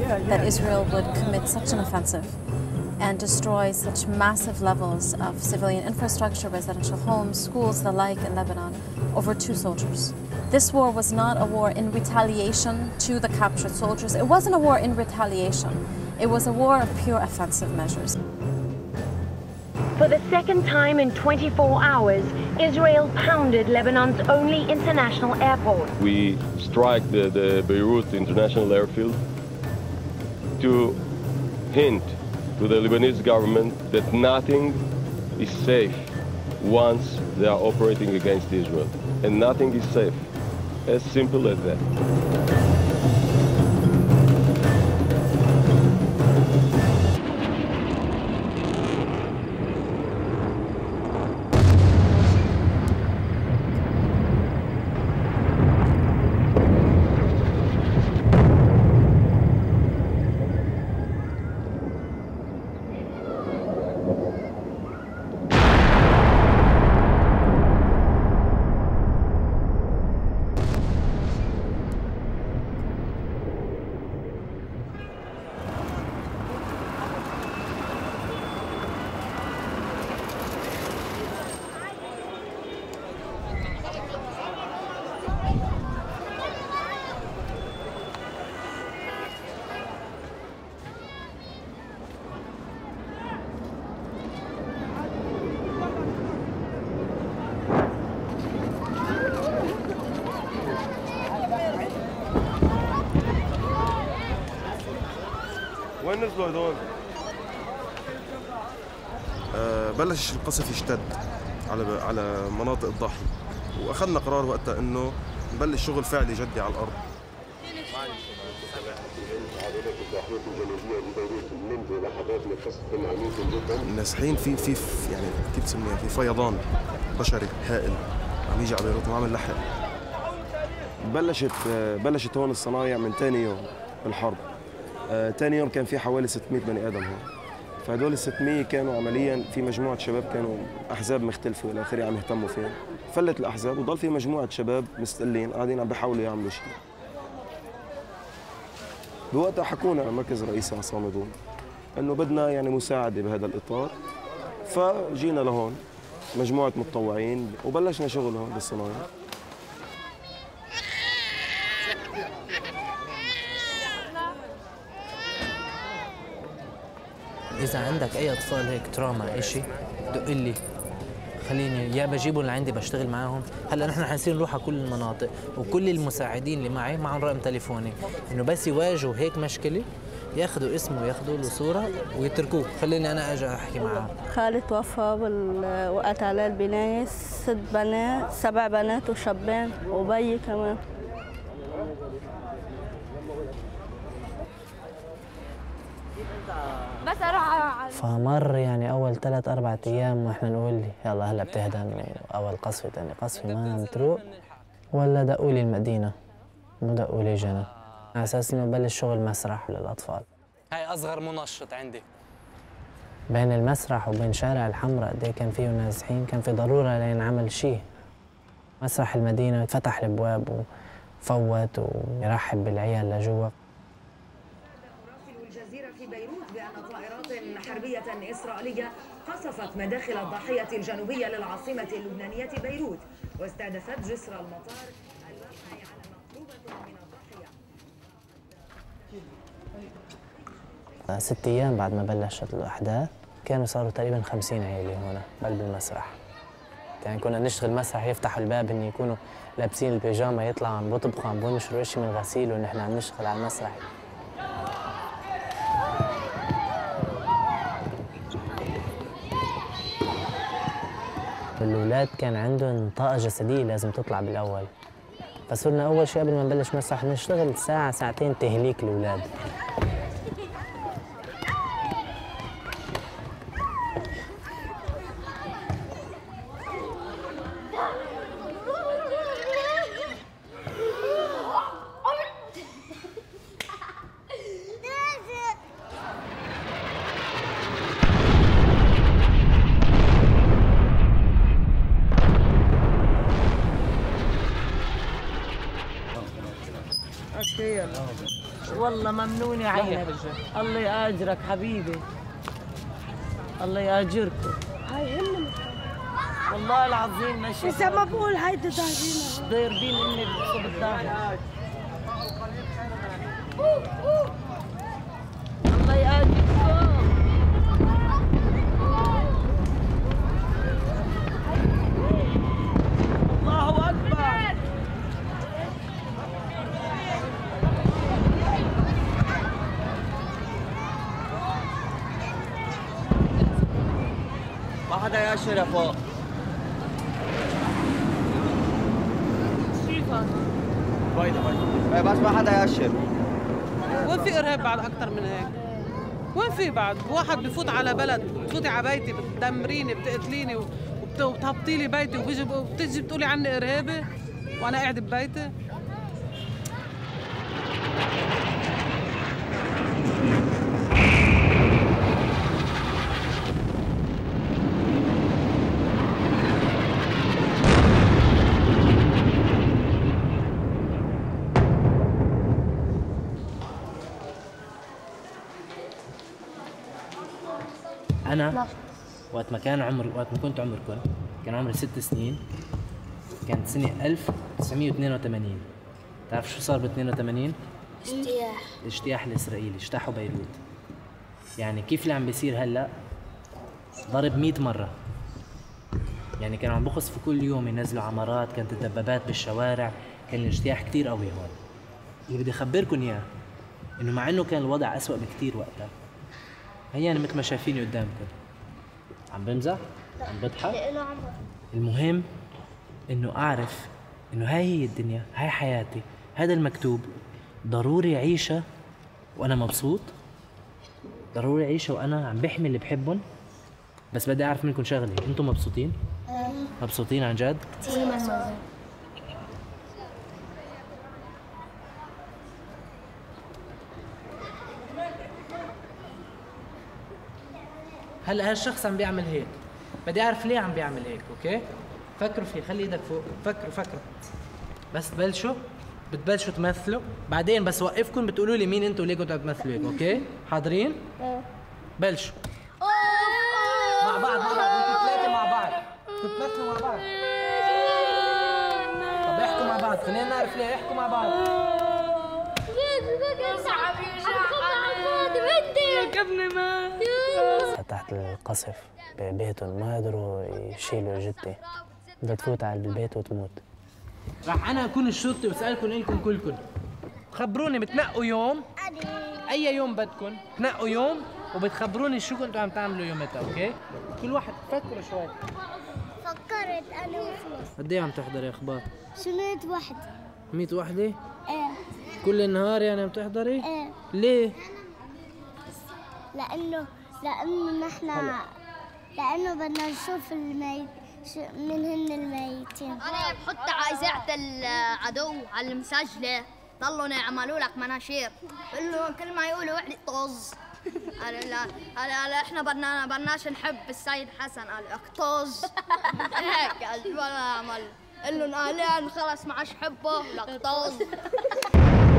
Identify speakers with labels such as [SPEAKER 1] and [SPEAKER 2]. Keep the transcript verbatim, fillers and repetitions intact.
[SPEAKER 1] that Israel would commit such an offensive and destroy such massive levels of civilian infrastructure, residential homes, schools, the like in Lebanon, over two soldiers. This war was not a war in retaliation to the captured soldiers. It wasn't a war in retaliation. It was a war of pure offensive measures.
[SPEAKER 2] For the second time in twenty-four hours, Israel pounded Lebanon's only international airport.
[SPEAKER 3] We strike the, the Beirut International Airfield to hint to the Lebanese government that nothing is safe once they are operating against Israel. And nothing is safe. As simple as that. وين نزلوا هذول؟
[SPEAKER 4] آه بلش القصف يشتد على على مناطق الضاحية، واخذنا قرار وقتها انه نبلش شغل فعلي جدي على الارض. النازحين في في يعني كيف تسميها، في فيضان بشري هائل عم يجي على بيروت وما عم نلحق.
[SPEAKER 5] بلشت بلشت هون الصنايع من ثاني يوم بالحرب. ثاني يوم كان في حوالي ستمية بني ادم هون. فهدول ال ستمية كانوا عمليا في مجموعه شباب كانوا احزاب مختلفه والى اخره عم يهتموا فيهم. فلت الاحزاب وضل في مجموعه شباب مستقلين قاعدين عم بيحاولوا يعملوا شيء. بوقتها حكونا المركز الرئيسي على صامدون انه بدنا يعني مساعده بهذا الاطار، فجينا لهون مجموعه متطوعين وبلشنا شغل هون بالصنايع.
[SPEAKER 6] إذا عندك أي أطفال هيك تراما إشي دق لي، خليني يا بجيبهم لعندي بشتغل معاهم. هلا نحن حنصير نروح على كل المناطق وكل المساعدين اللي معي معهم رقم تليفوني، إنه بس يواجهوا هيك مشكلة ياخذوا اسمه وياخذوا له صورة ويتركوه، خليني أنا أجي أحكي معاه.
[SPEAKER 7] خالي توفى بالوقت على البناية، ست بنات سبع بنات وشابين وبي كمان.
[SPEAKER 8] بس اروح.
[SPEAKER 6] فمر يعني اول ثلاث اربع ايام واحنا نقول يلا هلا بتهدم، اول قصفه ثاني قصفه ما عم تروق، ولا دقوا لي المدينه مو دقوا لي جنة، على اساس انه بلش شغل مسرح للاطفال.
[SPEAKER 9] هاي اصغر منشط عندي.
[SPEAKER 6] بين المسرح وبين شارع الحمراء قد ايه كان فيه نازحين، كان في ضروره لينعمل شيء. مسرح المدينه فتح الابواب وفوت ويرحب بالعيال لجوا.
[SPEAKER 10] في بيروت بأن طائرات حربية إسرائيلية قصفت مداخل الضاحية الجنوبية للعاصمة اللبنانية بيروت، واستهدفت جسر المطار الواقع على مقربة من الضاحية.
[SPEAKER 6] ست أيام بعد ما بلشت الأحداث كانوا صاروا تقريبا خمسين عائلة هون بقلب المسرح. يعني كنا نشتغل مسرح يفتحوا الباب إن يكونوا لابسين البيجامة، يطلعوا عم بطبخوا عم بنشروا شيء من الغسيل ونحن عم نشتغل على المسرح. الأولاد كان عندهم طاقة جسدية لازم تطلع بالأول، فصرنا أول شيء قبل ما نبلش مسرح نشتغل ساعة ساعتين تهليك الأولاد.
[SPEAKER 8] والله ممنون يا عينك. الله يأجرك حبيبي. الله يأجركم.
[SPEAKER 11] هاي هن
[SPEAKER 8] والله العظيم ماشي.
[SPEAKER 11] إذا ما بقول هيدي ضاربينها.
[SPEAKER 8] ضاربين إني بصب الظهر. الله يأجركم. الله أكبر.
[SPEAKER 12] ما حدا يأشر يا فوق. بايدة بايدة بس ما حدا يأشر.
[SPEAKER 13] وين في إرهاب بعد أكثر من هيك؟ وين في بعد؟ واحد بفوت على بلد، بتفوتي على بيتي بتدمريني بتقتليني وبتهبطي لي بيتي وبيجي وبتجي بتقولي عني إرهابي وأنا قاعدة ببيتي؟
[SPEAKER 6] أنا وقت ما كان عمر وقت ما كنت عمركم كان عمري ست سنين، كانت سنة ألف وتسعمية واثنين وثمانين. تعرف شو صار ب اثنين وثمانين؟
[SPEAKER 11] اجتياح.
[SPEAKER 6] الاجتياح الإسرائيلي، اجتاحوا بيروت. يعني كيف اللي عم بيصير هلا ضرب مئة مرة. يعني كانوا عم بخصفوا كل يوم ينزلوا عمارات، كانت الدبابات بالشوارع، كان الاجتياح كتير قوي هون. اللي بدي أخبركم إياه إنه مع إنه كان الوضع أسوأ بكتير وقتها، هي أنا مثل ما شايفيني قدامكم عم بمزح؟ عم بضحك؟
[SPEAKER 11] لإله عمر.
[SPEAKER 6] المهم إنه أعرف إنه هاي هي الدنيا، هاي حياتي، هذا المكتوب، ضروري أعيشها وأنا مبسوط، ضروري أعيشها وأنا عم بحمي اللي بحبهم. بس بدي أعرف منكم شغلة، أنتم مبسوطين؟ مبسوطين عن جد؟
[SPEAKER 11] كثير مبسوط.
[SPEAKER 6] هلا هالشخص عم بيعمل هيك، بدي اعرف ليه عم بيعمل هيك. اوكي فكروا فيه، خلي ايدك فوق، فكروا فكروا بس تبلشوا بتبلشوا تمثلوا، بعدين بس وقفكم بتقولوا لي مين انتوا وليه كنتوا عم تمثلوا هيك. اوكي حاضرين؟ بلشوا مع بعض مع بعض، انتوا ثلاثه مع بعض بتمثلوا مع بعض. طب احكوا مع بعض، خلينا نعرف ليه. احكوا مع بعض. تحت القصف ببيتهم ما قدروا يشيلوا جثتي، بدها تفوت على البيت وتموت. راح انا اكون الشرطي واسالكم الكم كلكم، خبروني بتنقوا يوم، اي يوم بدكم تنقوا يوم وبتخبروني شو كنتوا عم تعملوا يومتها. اوكي كل واحد فكروا شوي.
[SPEAKER 11] فكرت انا وخلص.
[SPEAKER 6] قد ايه عم تحضري اخبار؟
[SPEAKER 11] شو مية وحده.
[SPEAKER 6] مية وحده؟
[SPEAKER 11] ايه.
[SPEAKER 6] كل النهار يعني عم تحضري؟
[SPEAKER 11] ايه.
[SPEAKER 6] ليه؟
[SPEAKER 11] لانه لانه نحن لانه بدنا نشوف الميت من هن الميتين.
[SPEAKER 14] انا بحط على اذاعه العدو على المسجله ضلوا يعملوا لك مناشير، بقول لهم كل ما يقولوا وحده طز. قال لا قال احنا بدنا بدناش نحب السيد حسن، قال لك طز. هيك قال ولا عمل، قال لهم قال خلص ما عادش حبه لك طز.